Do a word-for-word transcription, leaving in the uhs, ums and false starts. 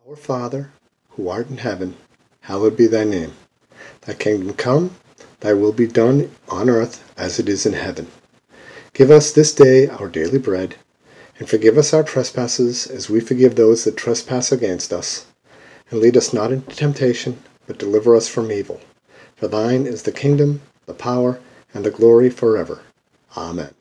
Our Father, who art in heaven, hallowed be thy name. Thy kingdom come, thy will be done on earth as it is in heaven. Give us this day our daily bread, and forgive us our trespasses as we forgive those that trespass against us. And lead us not into temptation, but deliver us from evil. For thine is the kingdom, the power, and the glory forever. Amen.